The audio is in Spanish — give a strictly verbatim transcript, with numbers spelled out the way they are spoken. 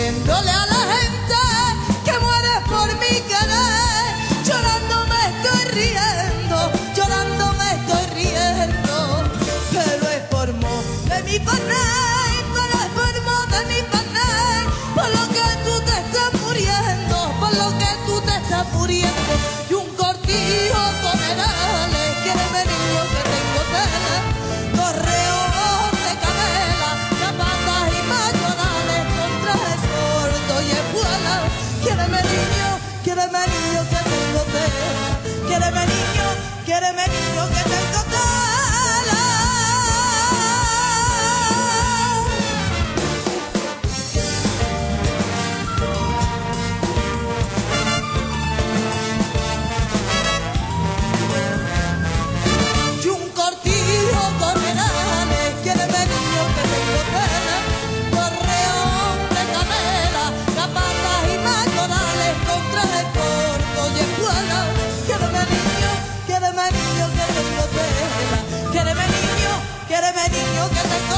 diciéndole a la gente que mueres por mi querer. Llorando me estoy riendo, llorando me estoy riendo, pero es por mor de mi panel, pero es por mor de mi panel, por lo que tú te estás muriendo, por lo que tú te estás muriendo. Y un cortijo con herales, quiéreme niño que tengo tela, correos de canela, zapatas y mayonales, con trajes cortos y espuelas. Quiéreme niño, quiéreme niño que tengo tela, quiéreme niño, quiéreme niño que tengo tela. Y un cortijo con herales, quiéreme niño que tengo tela, correón de canela, zapatas y mayonales, con trajes cortos y espuelas. Quiéreme niño, quiéreme niño que tengo tela, quiéreme niño, quiéreme niño que tengo